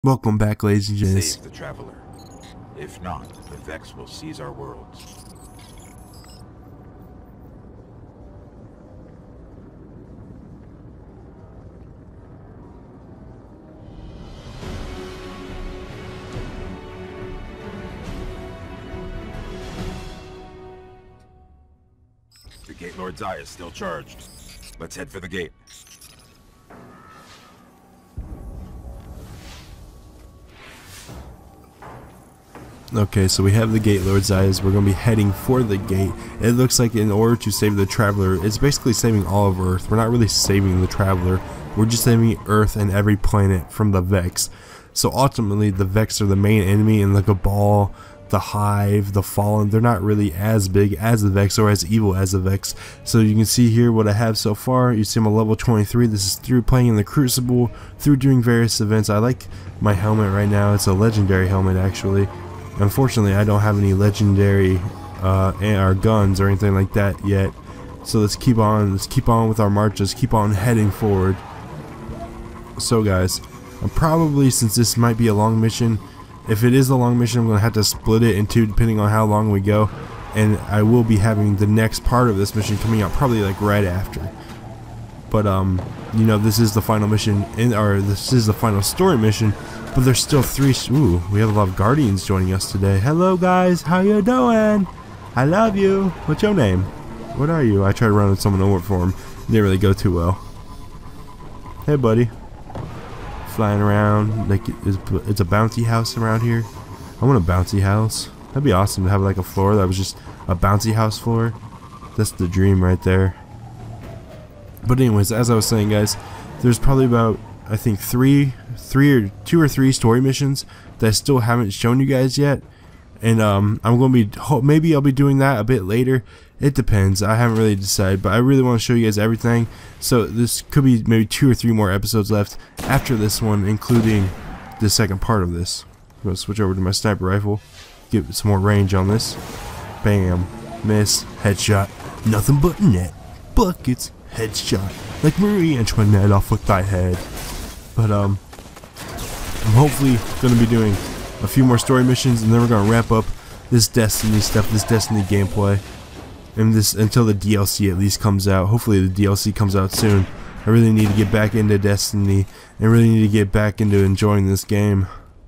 Welcome back, ladies and gents. Save the traveler. If not, the Vex will seize our worlds. The Gate Lord's eye is still charged. Let's head for the gate. Okay, so we have the Gate Lord's eyes. We're going to be heading for the gate. It looks like in order to save the traveler, it's basically saving all of Earth. We're not really saving the traveler. We're just saving Earth and every planet from the Vex. So ultimately, the Vex are the main enemy, and the Cabal, the Hive, the Fallen, they're not really as big as the Vex or as evil as the Vex. So you can see here what I have so far. You see I'm a level 23. This is through playing in the Crucible, through doing various events. I like my helmet right now. It's a legendary helmet, actually. Unfortunately, I don't have any legendary or guns or anything like that yet. So let's keep on with our marches, keep on heading forward. So guys, I'm probably, since this might be a long mission, if it is a long mission, I'm going to have to split it in two depending on how long we go. And I will be having the next part of this mission coming out probably like right after. But you know, this is the final mission, this is the final story mission. But there's still three. Ooh, we have a lot of Guardians joining us today. Hello guys, how you doing? I love you. What's your name? What are you? I tried to run with someone over for him. Didn't really go too well. Hey buddy. Flying around like it's a bouncy house around here. I want a bouncy house. That'd be awesome to have like a floor that was just a bouncy house floor. That's the dream right there. But anyways, as I was saying guys, there's probably about, I think two or three story missions that I still haven't shown you guys yet, and I'm going to be, maybe I'll be doing that a bit later. It depends. I haven't really decided, but I really want to show you guys everything. So this could be maybe 2 or 3 more episodes left after this one, including the second part of this. I'm going to switch over to my sniper rifle, get some more range on this. Bam, miss, headshot, nothing but net, buckets, headshot, like Marie Antoinette off with thy head. But I'm hopefully going to be doing a few more story missions, and then we're going to wrap up this Destiny stuff, this Destiny gameplay, and this until the DLC at least comes out. Hopefully the DLC comes out soon. I really need to get back into Destiny and really need to get back into enjoying this game.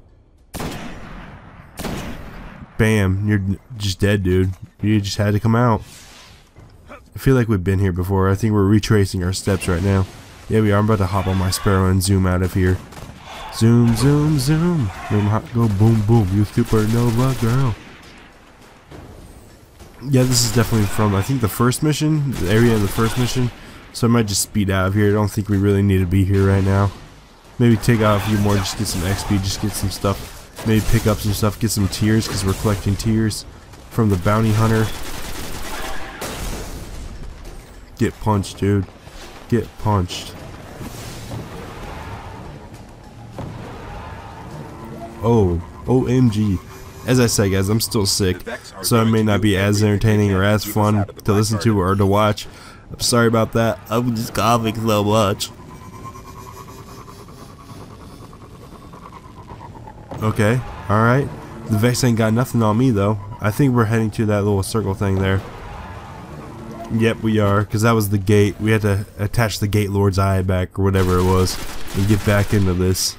Bam, you're just dead, dude. You just had to come out. I feel like we've been here before. I think we're retracing our steps right now. Yeah, we are. I'm about to hop on my Sparrow and zoom out of here. Zoom, zoom, zoom. Go boom, boom. You supernova girl. Yeah, this is definitely from, I think, the first mission. The area of the first mission. So I might just speed out of here. I don't think we really need to be here right now. Maybe take out a few more, just get some XP, just get some stuff. Maybe pick up some stuff, get some tears, because we're collecting tears from the bounty hunter. Get punched, dude. Get punched. Oh, OMG. As I said guys, I'm still sick, so it may not be as entertaining or as fun to listen to or to watch. I'm sorry about that. I'm just coughing so much. Okay, alright. The Vex ain't got nothing on me though. I think we're heading to that little circle thing there. Yep, we are, because that was the gate. We had to attach the Gate Lord's eye back, or whatever it was, and get back into this.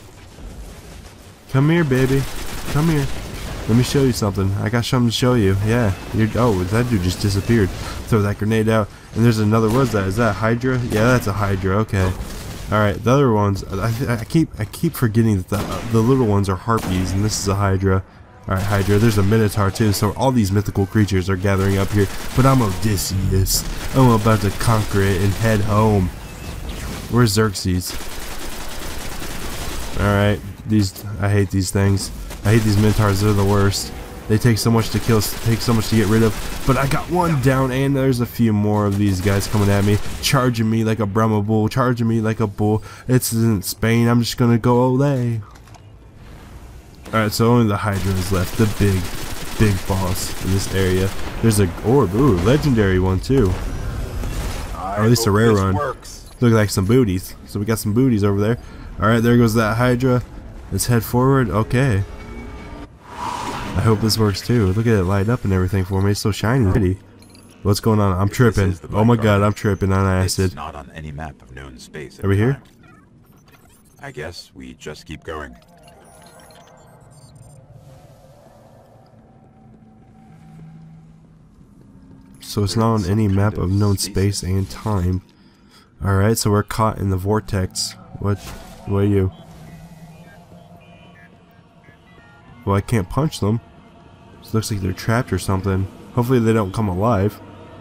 Come here, baby. Come here. Let me show you something. I got something to show you. Yeah. Oh, that dude just disappeared. Throw that grenade out. And there's another. What is that? Is that a Hydra? Yeah, that's a Hydra. Okay. Alright, the other ones, I keep forgetting that the little ones are Harpies, and this is a Hydra. Alright, Hydra, there's a Minotaur too, so all these mythical creatures are gathering up here. But I'm Odysseus. I'm about to conquer it and head home. Where's Xerxes? Alright, I hate these things. I hate these Minotaurs, they're the worst. They take so much to kill, take so much to get rid of. But I got one down, and there's a few more of these guys coming at me. Charging me like a Brahma bull, charging me like a bull. It's in Spain, I'm just gonna go Olay. Alright, so only the Hydra is left, the big boss in this area. There's a orb, ooh, legendary one too. Or at least a rare one. Look like some booties. So we got some booties over there. Alright, there goes that Hydra. Let's head forward. Okay. I hope this works too. Look at it light up and everything for me. It's so shiny and pretty. What's going on? I'm tripping. Oh my god, I'm tripping on acid. It's not on any map of known space. Are we here? I guess we just keep going. So it's not on any map of known space and time. Alright, so we're caught in the vortex. What are you? Well, I can't punch them. It looks like they're trapped or something. Hopefully they don't come alive.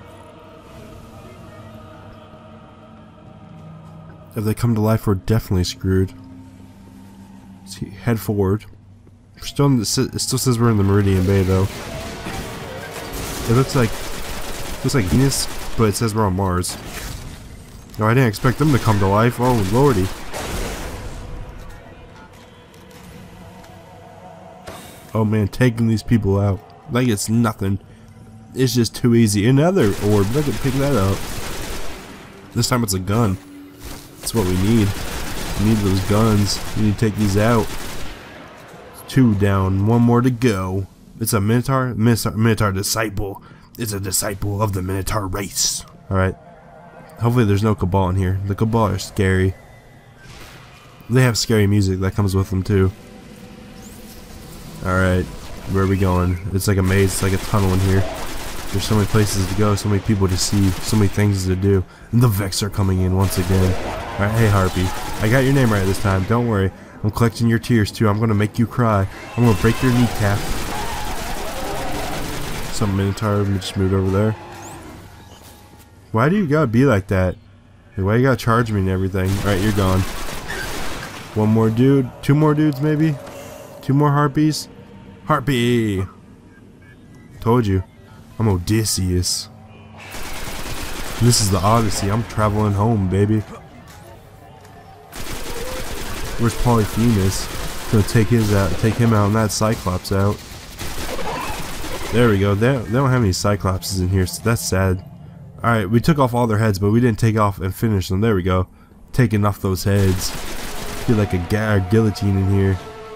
If they come to life, we're definitely screwed. Let's head forward. We're still in the, it still says we're in the Meridian Bay though. It looks like Venus, but it says we're on Mars. No, I didn't expect them to come to life. Oh lordy. Oh man, taking these people out like it's nothing. It's just too easy. Another orb. Look at pick that up. This time it's a gun. That's what we need. We need those guns. We need to take these out. 2 down, 1 more to go. It's a Minotaur? Minotaur disciple. It's a disciple of the Minotaur race. Alright. Hopefully there's no Cabal in here. The Cabal are scary. They have scary music that comes with them too. Alright. Where are we going? It's like a maze. It's like a tunnel in here. There's so many places to go. So many people to see. So many things to do. And the Vex are coming in once again. Alright, hey Harpy. I got your name right this time. Don't worry. I'm collecting your tears too. I'm gonna make you cry. I'm gonna break your kneecap. Some Minotaur just moved over there. Why do you gotta be like that? Why you gotta charge me and everything? Alright, you're gone. 1 more dude. 2 more dudes maybe? 2 more Harpies? Harpy! Told you. I'm Odysseus. This is the Odyssey. I'm traveling home, baby. Where's Polyphemus? Gonna take him out and that Cyclops out. There we go. They don't have any Cyclopses in here, so that's sad. Alright, we took off all their heads, but we didn't take off and finish them. There we go. Taking off those heads. Feel like a guillotine in here.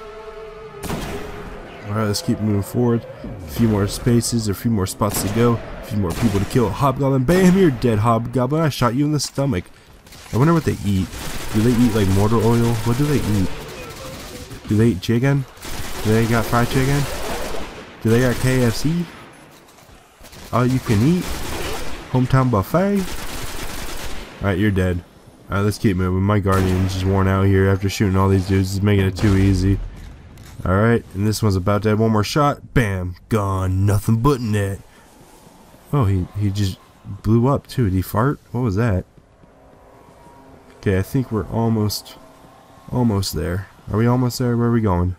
Alright, let's keep moving forward. A few more spaces, a few more spots to go. A few more people to kill. Hobgoblin, bam, you're dead, Hobgoblin. I shot you in the stomach. I wonder what they eat. Do they eat like mortar oil? What do they eat? Do they eat chicken? Do they got fried chicken? Do they got KFC? All you can eat? Hometown buffet? Alright, you're dead. Alright, let's keep moving. My Guardian's just worn out here after shooting all these dudes. It's making it too easy. Alright, and this one's about to have 1 more shot. Bam! Gone. Nothing but net. Oh, he just blew up too. Did he fart? What was that? Okay, I think we're almost there. Are we almost there? Where are we going?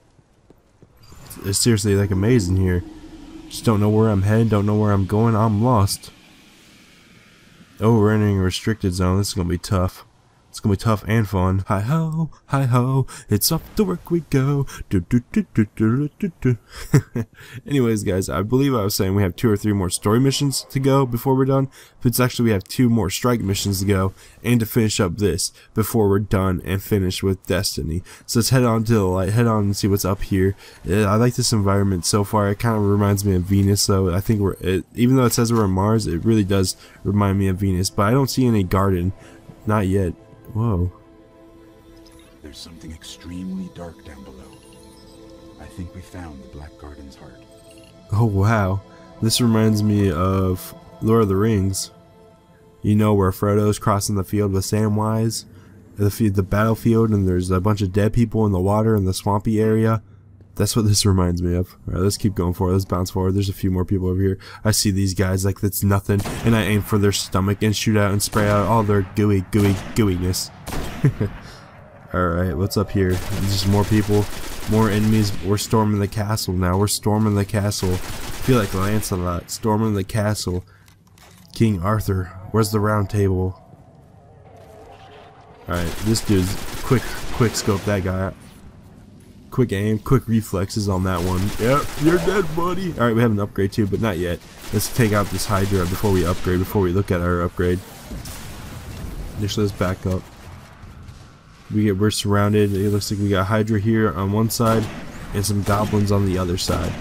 It's seriously like amazing here. Just don't know where I'm heading, don't know where I'm going. I'm lost. Oh, we're entering a restricted zone. This is gonna be tough. It's gonna be tough and fun. Hi ho, it's off to work we go. Do, do, do, do, do, do, do. Anyways, guys, I believe I was saying we have 2 or 3 more story missions to go before we're done. But it's actually we have 2 more strike missions to go and to finish up this before we're done and finished with Destiny. So let's head on to the light, head on and see what's up here. I like this environment so far. It kind of reminds me of Venus, though. I think even though it says we're on Mars, it really does remind me of Venus. But I don't see any garden, not yet. Whoa. There's something extremely dark down below. I think we found the Black Garden's heart. Oh wow. This reminds me of Lord of the Rings. You know, where Frodo's crossing the field with Samwise, the battlefield, and there's a bunch of dead people in the water in the swampy area. That's what this reminds me of. Alright, let's keep going forward. Let's bounce forward. There's a few more people over here. I see these guys like that's nothing, and I aim for their stomach and shoot out and spray out all their gooiness. Alright, what's up here? There's just more people, more enemies. We're storming the castle now. We're storming the castle. I feel like Lancelot. Storming the castle. King Arthur. Where's the round table? Alright, this dude's quick scope that guy out. Quick aim, quick reflexes on that one. Yep, you're dead, buddy. Alright, we have an upgrade too, but not yet. Let's take out this Hydra before we upgrade, before we look at our upgrade. Just let's back up. We're surrounded. It looks like we got Hydra here on one side and some goblins on the other side.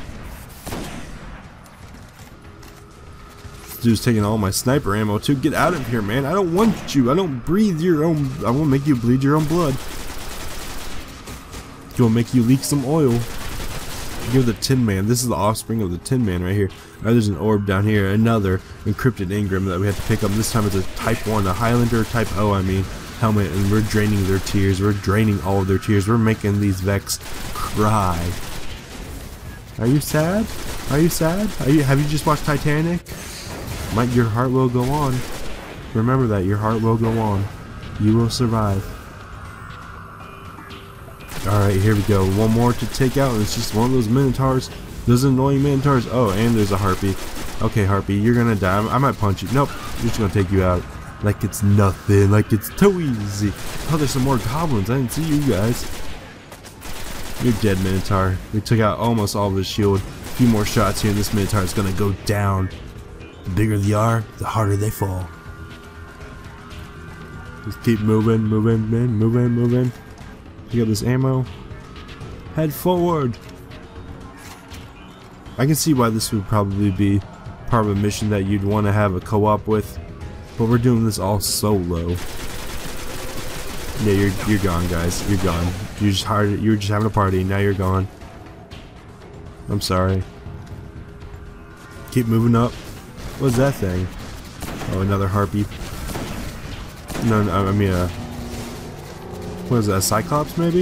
This dude's taking all my sniper ammo too. Get out of here, man. I don't want you. I don't breathe your own. I won't make you bleed your own blood. Gonna make you leak some oil. You're the Tin Man. This is the offspring of the Tin Man right here. Alright, there's an orb down here. Another encrypted engram that we have to pick up. This time it's a Type 1, a Highlander Type O, helmet, and we're draining their tears. We're draining all of their tears. We're making these Vex cry. Are you sad? Are you sad? Have you just watched Titanic? Your heart will go on. Remember that. Your heart will go on. You will survive. Alright, here we go. One more to take out, and it's just one of those Minotaurs. Those annoying Minotaurs. Oh, and there's a Harpy. Okay, Harpy, you're gonna die. I might punch you. Nope, we're just gonna take you out. Like it's nothing. Like it's too easy. Oh, there's some more goblins. I didn't see you guys. You're dead, Minotaur. We took out almost all of his shield. A few more shots here, and this Minotaur is gonna go down. The bigger they are, the harder they fall. Just keep moving, moving, man, moving. You got this ammo. Head forward. I can see why this would probably be part of a mission that you'd want to have a co-op with, but we're doing this all solo. Yeah, you're gone, guys. You're gone. You were just having a party. Now you're gone. I'm sorry. Keep moving up. What's that thing? Oh, another Harpy. No, I mean what is that, a Cyclops maybe?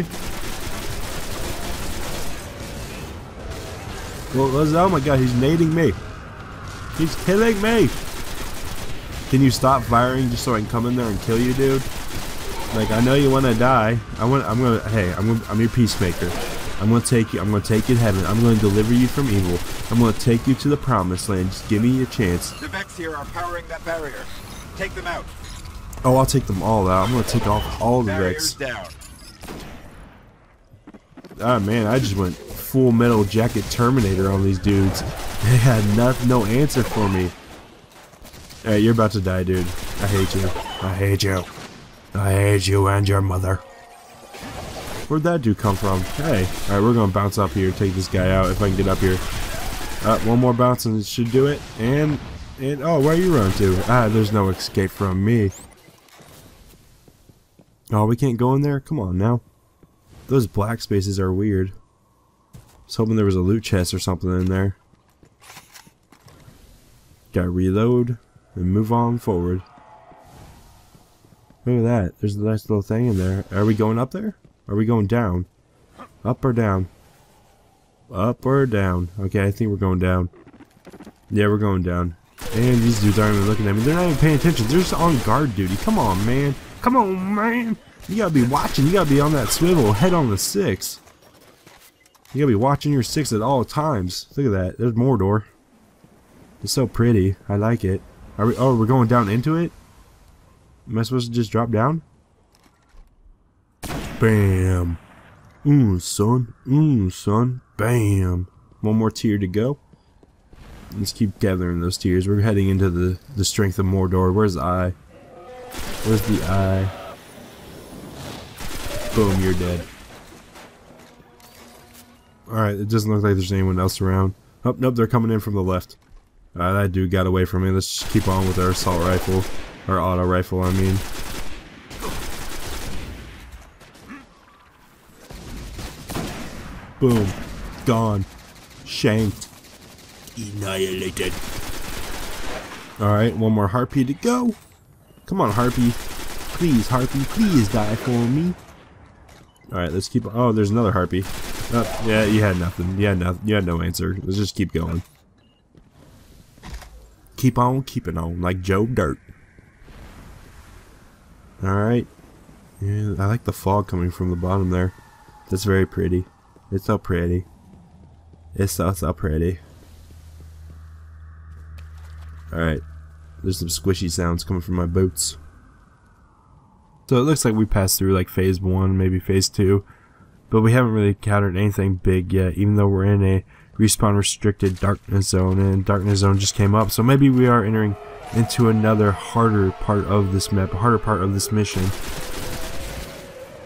Well, oh my god, he's nading me. He's killing me. Can you stop firing just so I can come in there and kill you, dude? Like, I know you want to die. I'm your peacemaker. I'm gonna take you to heaven. I'm gonna deliver you from evil. I'm gonna take you to the promised land. Just give me a chance. The Vex here are powering that barrier. Take them out. Oh, I'll take them all out. I'm gonna take off all the Vex. Down. Ah man, I just went Full Metal Jacket Terminator on these dudes. They had no answer for me. Alright, you're about to die, dude. I hate you. I hate you. I hate you and your mother. Where'd that dude come from? Hey. Alright, we're gonna bounce up here, take this guy out if I can get up here. One more bounce and it should do it. And oh, where are you running to? Ah, there's no escape from me. Oh, we can't go in there? Come on now. Those black spaces are weird. I was hoping there was a loot chest or something in there. Gotta reload and move on forward. Look at that. There's a nice little thing in there. Are we going up there? Are we going down? Up or down? Up or down? Okay, I think we're going down. Yeah, we're going down. And these dudes aren't even looking at me. They're not even paying attention. They're just on guard duty. Come on, man. Come on, man. You gotta be watching. You gotta be on that swivel. Head on the 6. You gotta be watching your 6 at all times. Look at that. There's Mordor. It's so pretty. I like it. Are we? Oh, we're going down into it? Am I supposed to just drop down? Bam. Son. Son. Bam. One more tier to go. Let's keep gathering those tiers. We're heading into the strength of Mordor. Where's the eye? Where's the eye? Boom, you're dead. Alright, it doesn't look like there's anyone else around. Oh, nope, they're coming in from the left. That dude got away from me. Let's just keep on with our assault rifle. Or auto rifle, I mean. Boom. Gone. Shanked. Annihilated. Alright, one more Harpy to go. Come on, Harpy. Please, Harpy, please die for me. Alright, let's keep. Oh, there's another Harpy. Oh, yeah, you had nothing. You had no answer. Let's just keep going. Keep on keeping on, like Joe Dirt. Alright. Yeah, I like the fog coming from the bottom there. That's very pretty. It's so pretty. It's so pretty. Alright. There's some squishy sounds coming from my boots. So it looks like we passed through like phase 1, maybe phase 2. But we haven't really encountered anything big yet, even though we're in a respawn restricted darkness zone, and darkness zone just came up. So maybe we are entering into another harder part of this map, a harder part of this mission.